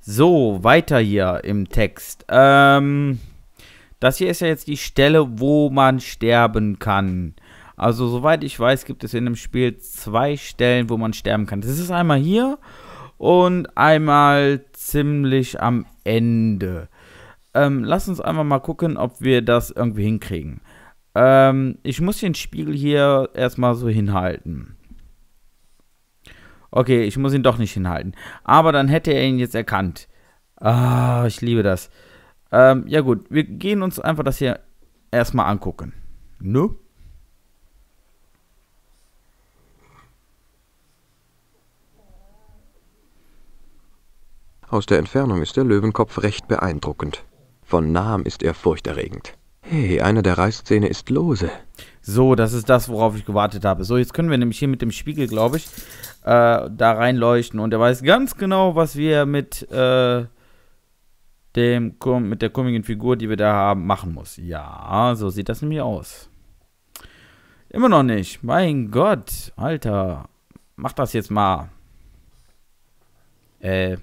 So, weiter hier im Text. Das hier ist ja jetzt die Stelle, wo man sterben kann. Also, soweit ich weiß, gibt es in dem Spiel 2 Stellen, wo man sterben kann. Das ist einmal hier und einmal ziemlich am Ende. Lass uns einfach mal gucken, ob wir das irgendwie hinkriegen. Ich muss den Spiegel hier erstmal so hinhalten. Okay, ich muss ihn doch nicht hinhalten. Aber dann hätte er ihn jetzt erkannt. Ah, ich liebe das. Ja gut, wir gehen uns einfach das hier erstmal angucken. Ne? Aus der Entfernung ist der Löwenkopf recht beeindruckend. Von nahem ist er furchterregend. Hey, eine der Reißzähne ist lose. So, das ist das, worauf ich gewartet habe. So, jetzt können wir nämlich hier mit dem Spiegel, glaube ich, da reinleuchten. Und er weiß ganz genau, was wir mit der komischen Figur, die wir da haben, machen muss. Ja, so sieht das nämlich aus. Immer noch nicht. Mein Gott, Alter. Mach das jetzt mal. Bin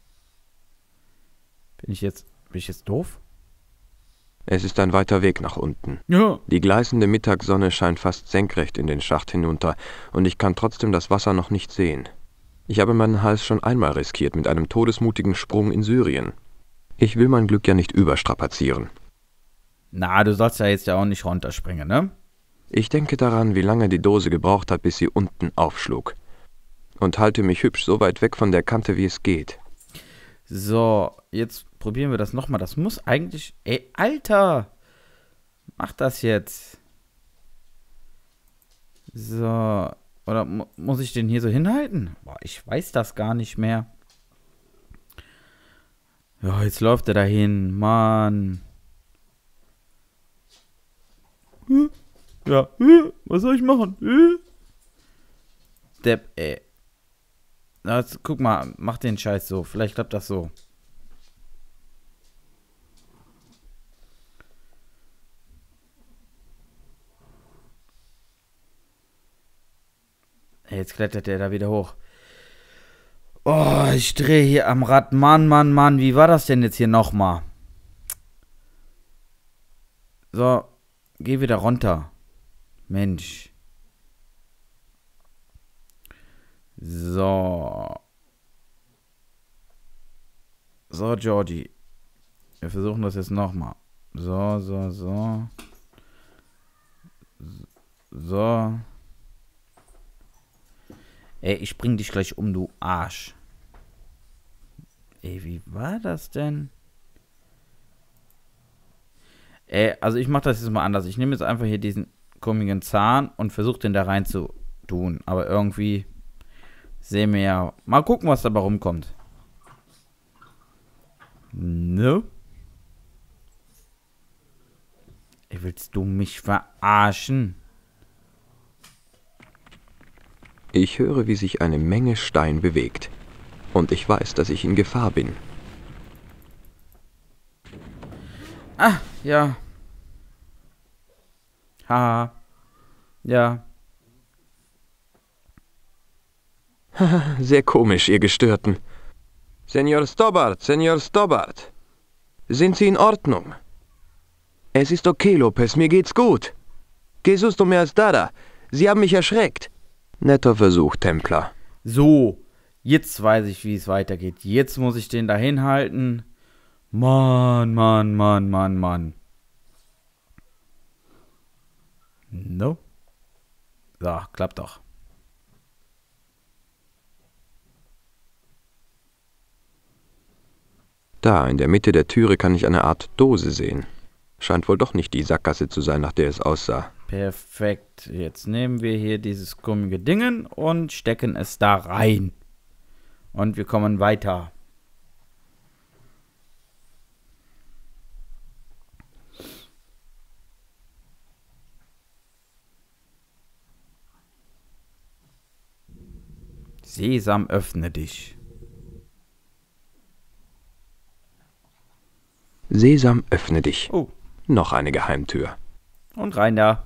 ich jetzt doof? Es ist ein weiter Weg nach unten. Ja. Die gleißende Mittagssonne scheint fast senkrecht in den Schacht hinunter, und ich kann trotzdem das Wasser noch nicht sehen. Ich habe meinen Hals schon einmal riskiert mit einem todesmutigen Sprung in Syrien. Ich will mein Glück ja nicht überstrapazieren. Na, du sollst ja jetzt ja auch nicht runterspringen, ne? Ich denke daran, wie lange die Dose gebraucht hat, bis sie unten aufschlug. Und halte mich hübsch so weit weg von der Kante, wie es geht. So, jetzt probieren wir das nochmal. Das muss eigentlich... Ey, Alter! Mach das jetzt. So. Oder muss ich den hier so hinhalten? Boah, ich weiß das gar nicht mehr. Ja, jetzt läuft er dahin. Mann. Ja. Was soll ich machen? Depp, ey. Jetzt, guck mal, mach den Scheiß so. Vielleicht klappt das so. Jetzt klettert der da wieder hoch. Oh, ich drehe hier am Rad. Mann, Mann, Mann. Wie war das denn jetzt hier nochmal? So, geh wieder runter. Mensch. So. So, Georgie. Wir versuchen das jetzt nochmal. So, so, so. So. Ey, ich bring dich gleich um, du Arsch. Ey, wie war das denn? Ey, also ich mach das jetzt mal anders. Ich nehme jetzt einfach hier diesen komischen Zahn und versuche den da rein zu tun. Aber irgendwie sehen wir ja. Mal gucken, was dabei rumkommt. Ne? Ey, willst du mich verarschen? Ich höre, wie sich eine Menge Stein bewegt. Und ich weiß, dass ich in Gefahr bin. Ah, ja. Haha. Ja. Sehr komisch, ihr Gestörten. Senor Stobbart, Senor Stobbart. Sind Sie in Ordnung? Es ist okay, Lopez, mir geht's gut. Jesus no me has dada. Sie haben mich erschreckt. Netter Versuch, Templer. So, jetzt weiß ich, wie es weitergeht. Jetzt muss ich den da hinhalten. Mann, Mann, Mann, Mann, Mann. No. So, klappt doch. Da, in der Mitte der Türe kann ich eine Art Dose sehen. Scheint wohl doch nicht die Sackgasse zu sein, nach der es aussah. Perfekt. Jetzt nehmen wir hier dieses komische Dingen und stecken es da rein. Und wir kommen weiter. Sesam, öffne dich. Sesam, öffne dich. Oh, Noch eine Geheimtür. und rein da.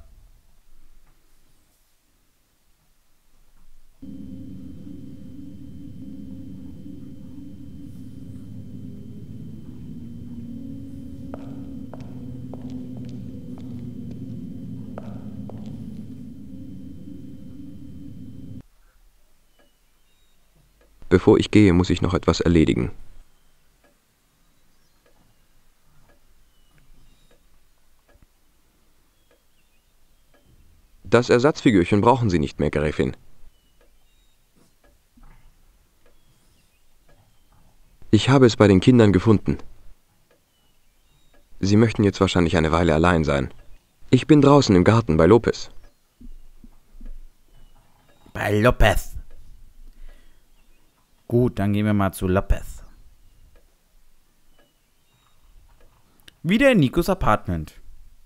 Bevor ich gehe, muss ich noch etwas erledigen. Das Ersatzfigürchen brauchen Sie nicht mehr, Gräfin. Ich habe es bei den Kindern gefunden. Sie möchten jetzt wahrscheinlich eine Weile allein sein. Ich bin draußen im Garten bei Lopez. Bei Lopez. Gut, dann gehen wir mal zu Lopez. Wieder in Nikos Apartment.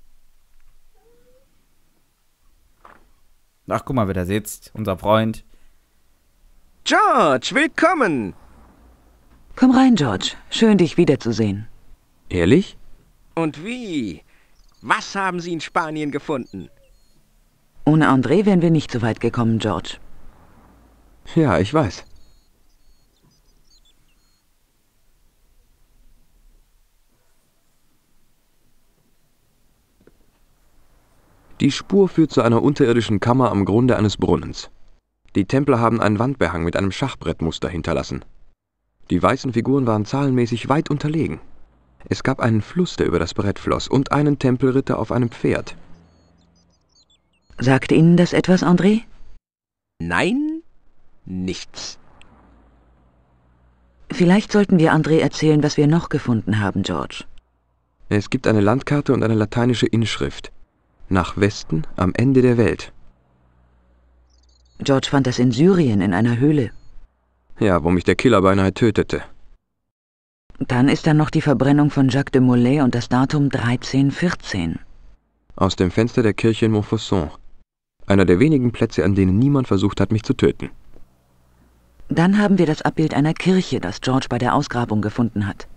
Ach, guck mal, wer da sitzt. Unser Freund. George, willkommen! Komm rein, George. Schön, dich wiederzusehen. Ehrlich? Und wie? Was haben Sie in Spanien gefunden? Ohne André wären wir nicht so weit gekommen, George. Ja, ich weiß. Die Spur führt zu einer unterirdischen Kammer am Grunde eines Brunnens. Die Templer haben einen Wandbehang mit einem Schachbrettmuster hinterlassen. Die weißen Figuren waren zahlenmäßig weit unterlegen. Es gab einen Fluss, der über das Brett floss, und einen Tempelritter auf einem Pferd. Sagt Ihnen das etwas, André? Nein, nichts. Vielleicht sollten wir André erzählen, was wir noch gefunden haben, George. Es gibt eine Landkarte und eine lateinische Inschrift. Nach Westen, am Ende der Welt. George fand das in Syrien in einer Höhle. Ja, wo mich der Killer beinahe tötete. Dann ist da noch die Verbrennung von Jacques de Molay und das Datum 1314. Aus dem Fenster der Kirche in Montfaucon. Einer der wenigen Plätze, an denen niemand versucht hat, mich zu töten. Dann haben wir das Abbild einer Kirche, das George bei der Ausgrabung gefunden hat.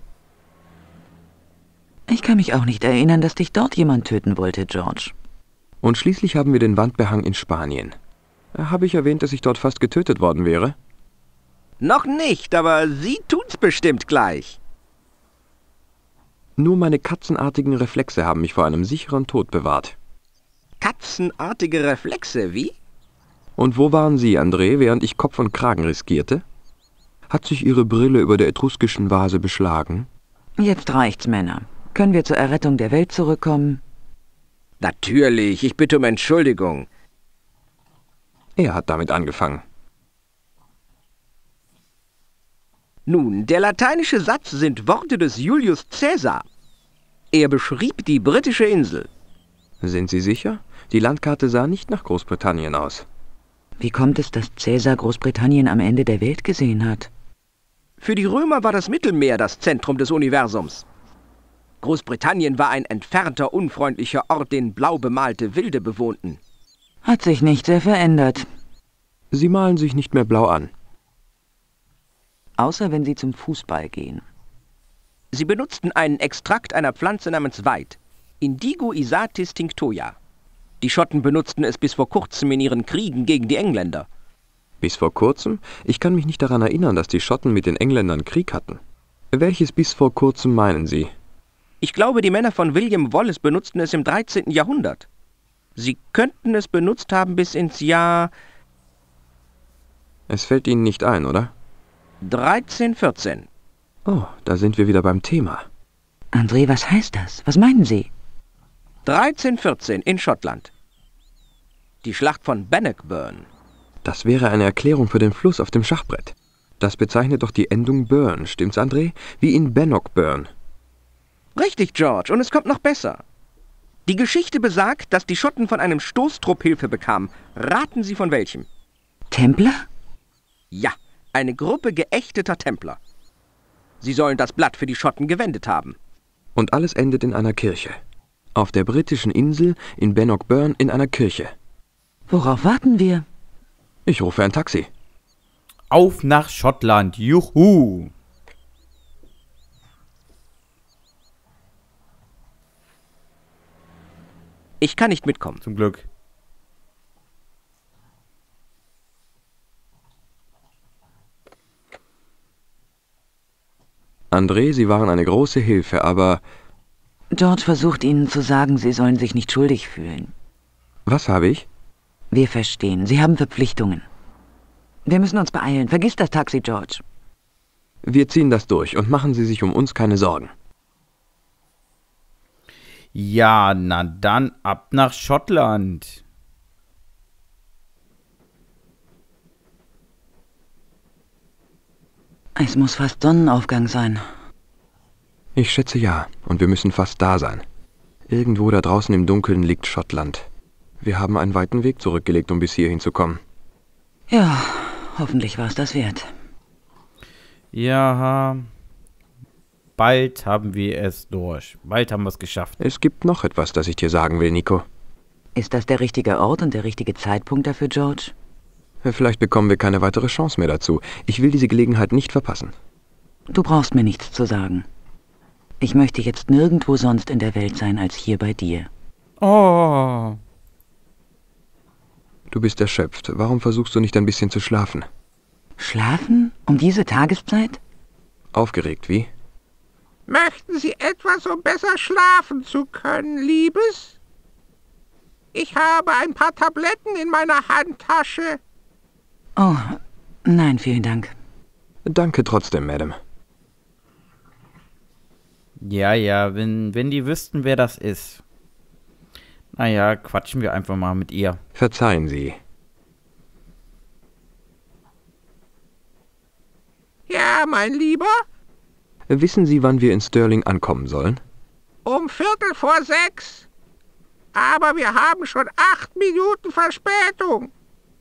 Ich kann mich auch nicht erinnern, dass dich dort jemand töten wollte, George. Und schließlich haben wir den Wandbehang in Spanien. Habe ich erwähnt, dass ich dort fast getötet worden wäre? Noch nicht, aber Sie tun's bestimmt gleich. Nur meine katzenartigen Reflexe haben mich vor einem sicheren Tod bewahrt. Katzenartige Reflexe, wie? Und wo waren Sie, André, während ich Kopf und Kragen riskierte? Hat sich Ihre Brille über der etruskischen Vase beschlagen? Jetzt reicht's, Männer. Können wir zur Errettung der Welt zurückkommen? Natürlich, ich bitte um Entschuldigung. Er hat damit angefangen. Nun, der lateinische Satz sind Worte des Julius Caesar. Er beschrieb die britische Insel. Sind Sie sicher? Die Landkarte sah nicht nach Großbritannien aus. Wie kommt es, dass Caesar Großbritannien am Ende der Welt gesehen hat? Für die Römer war das Mittelmeer das Zentrum des Universums. Großbritannien war ein entfernter, unfreundlicher Ort, den blau bemalte Wilde bewohnten. Hat sich nicht sehr verändert. Sie malen sich nicht mehr blau an. Außer wenn sie zum Fußball gehen. Sie benutzten einen Extrakt einer Pflanze namens Weid, Indigo isatis tinctoria. Die Schotten benutzten es bis vor kurzem in ihren Kriegen gegen die Engländer. Bis vor kurzem? Ich kann mich nicht daran erinnern, dass die Schotten mit den Engländern Krieg hatten. Welches bis vor kurzem meinen Sie? Ich glaube, die Männer von William Wallace benutzten es im 13. Jahrhundert. Sie könnten es benutzt haben bis ins Jahr... Es fällt Ihnen nicht ein, oder? 1314. Oh, da sind wir wieder beim Thema. André, was heißt das? Was meinen Sie? 1314 in Schottland. Die Schlacht von Bannockburn. Das wäre eine Erklärung für den Fluss auf dem Schachbrett. Das bezeichnet doch die Endung Burn, stimmt's, André? Wie in Bannockburn. Richtig, George, und es kommt noch besser. Die Geschichte besagt, dass die Schotten von einem Stoßtrupp Hilfe bekamen. Raten Sie von welchem? Templer? Ja, eine Gruppe geächteter Templer. Sie sollen das Blatt für die Schotten gewendet haben. Und alles endet in einer Kirche. Auf der britischen Insel, in Bannockburn, in einer Kirche. Worauf warten wir? Ich rufe ein Taxi. Auf nach Schottland. Juhu. Ich kann nicht mitkommen. Zum Glück. André, Sie waren eine große Hilfe, aber... George versucht Ihnen zu sagen, Sie sollen sich nicht schuldig fühlen. Was habe ich? Wir verstehen. Sie haben Verpflichtungen. Wir müssen uns beeilen. Vergiss das Taxi, George. Wir ziehen das durch und machen Sie sich um uns keine Sorgen. Ja, na dann ab nach Schottland. Es muss fast Sonnenaufgang sein. Ich schätze ja, und wir müssen fast da sein. Irgendwo da draußen im Dunkeln liegt Schottland. Wir haben einen weiten Weg zurückgelegt, um bis hierhin zu kommen. Ja, hoffentlich war es das wert. Ja, bald haben wir es durch. Bald haben wir es geschafft. Es gibt noch etwas, das ich dir sagen will, Nico. Ist das der richtige Ort und der richtige Zeitpunkt dafür, George? Vielleicht bekommen wir keine weitere Chance mehr dazu. Ich will diese Gelegenheit nicht verpassen. Du brauchst mir nichts zu sagen. Ich möchte jetzt nirgendwo sonst in der Welt sein als hier bei dir. Oh. Du bist erschöpft. Warum versuchst du nicht ein bisschen zu schlafen? Schlafen? Um diese Tageszeit? Aufgeregt, wie? Möchten Sie etwas, um besser schlafen zu können, Liebes? Ich habe ein paar Tabletten in meiner Handtasche. Oh, nein, vielen Dank. Danke trotzdem, Madame. Ja, wenn die wüssten, wer das ist. Naja, quatschen wir einfach mal mit ihr. Verzeihen Sie. Ja, mein Lieber? Wissen Sie, wann wir in Stirling ankommen sollen? Um 5:45. Aber wir haben schon 8 Minuten Verspätung.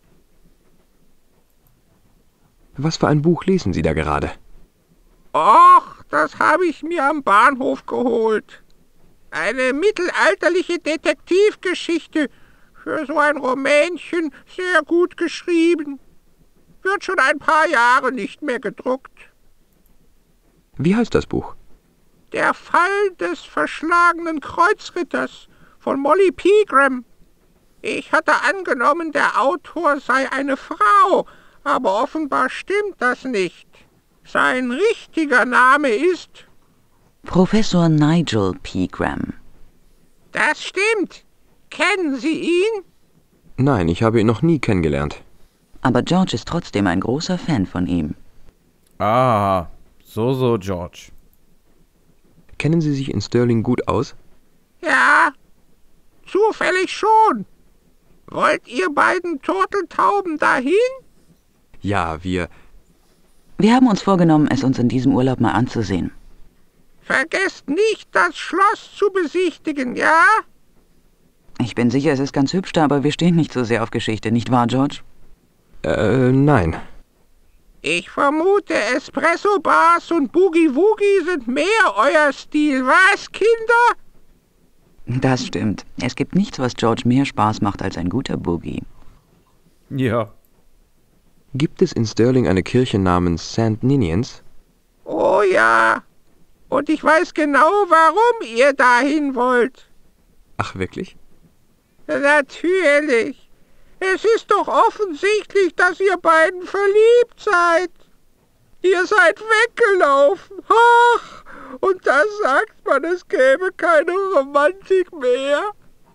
Was für ein Buch lesen Sie da gerade? Och, das habe ich mir am Bahnhof geholt. Eine mittelalterliche Detektivgeschichte. Für so ein Rumänchen sehr gut geschrieben. Wird schon ein paar Jahre nicht mehr gedruckt. Wie heißt das Buch? Der Fall des verschlagenen Kreuzritters von Molly Pegram. Ich hatte angenommen, der Autor sei eine Frau, aber offenbar stimmt das nicht. Sein richtiger Name ist... Professor Nigel Pegram. Das stimmt. Kennen Sie ihn? Nein, ich habe ihn noch nie kennengelernt. Aber George ist trotzdem ein großer Fan von ihm. Ah, so, George. Kennen Sie sich in Stirling gut aus? Ja, zufällig schon. Wollt ihr beiden Turteltauben dahin? Ja, wir Wir haben uns vorgenommen, es uns in diesem Urlaub mal anzusehen. Vergesst nicht, das Schloss zu besichtigen, ja? Ich bin sicher, es ist ganz hübsch da, aber wir stehen nicht so sehr auf Geschichte, nicht wahr, George? Nein. Ich vermute, Espresso-Bars und Boogie-Woogie sind mehr euer Stil, was, Kinder? Das stimmt. Es gibt nichts, was George mehr Spaß macht als ein guter Boogie. Ja. Gibt es in Stirling eine Kirche namens St. Ninians? Oh ja. Und ich weiß genau, warum ihr dahin wollt. Ach, wirklich? Natürlich. Es ist doch offensichtlich, dass ihr beiden verliebt seid. Ihr seid weggelaufen. Ach, und da sagt man, es gäbe keine Romantik mehr.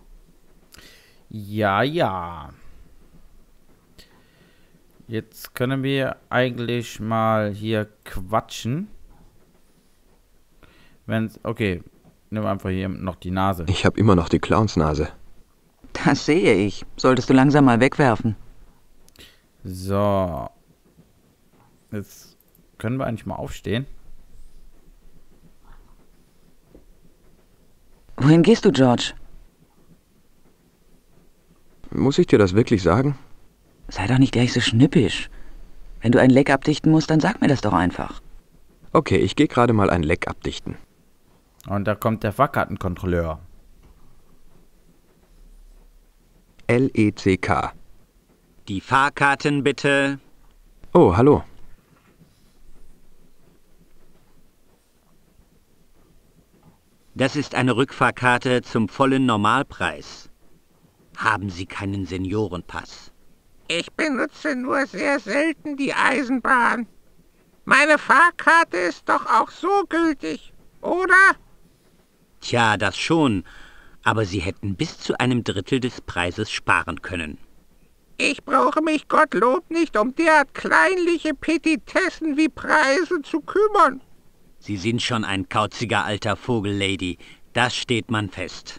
Ja. Jetzt können wir eigentlich mal hier quatschen. Okay, nimm einfach hier noch die Nase. Ich habe immer noch die Clownsnase. Das sehe ich. Solltest du langsam mal wegwerfen. So. Jetzt können wir eigentlich mal aufstehen. Wohin gehst du, George? Muss ich dir das wirklich sagen? Sei doch nicht gleich so schnippisch. Wenn du ein Leck abdichten musst, dann sag mir das doch einfach. Okay, ich gehe gerade mal ein Leck abdichten. Und da kommt der Fahrkartenkontrolleur. LECK. Die Fahrkarten bitte. Oh, hallo. Das ist eine Rückfahrkarte zum vollen Normalpreis. Haben Sie keinen Seniorenpass? Ich benutze nur sehr selten die Eisenbahn. Meine Fahrkarte ist doch auch so gültig, oder? Tja, das schon. Aber Sie hätten bis zu einem Drittel des Preises sparen können. Ich brauche mich Gottlob nicht um derart kleinliche Petitessen wie Preise zu kümmern. Sie sind schon ein kauziger alter Vogel, Lady. Das steht man fest.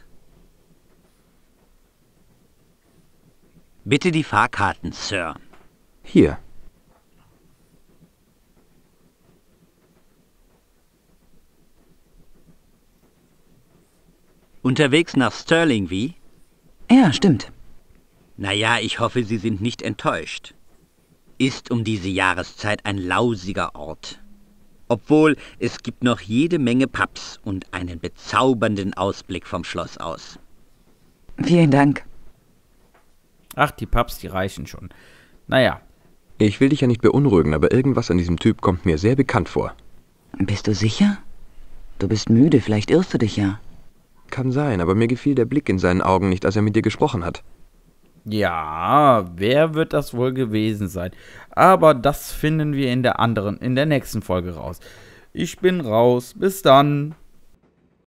Bitte die Fahrkarten, Sir. Hier. Unterwegs nach Stirling, wie? Ja, stimmt. Naja, ich hoffe, Sie sind nicht enttäuscht. Ist um diese Jahreszeit ein lausiger Ort. Obwohl, es gibt noch jede Menge Pubs und einen bezaubernden Ausblick vom Schloss aus. Vielen Dank. Ach, die Pubs, die reichen schon. Naja. Ich will dich ja nicht beunruhigen, aber irgendwas an diesem Typ kommt mir sehr bekannt vor. Bist du sicher? Du bist müde, vielleicht irrst du dich ja. Kann sein, aber mir gefiel der Blick in seinen Augen nicht, als er mit dir gesprochen hat. Ja, wer wird das wohl gewesen sein? Aber das finden wir in der nächsten Folge raus. Ich bin raus. Bis dann.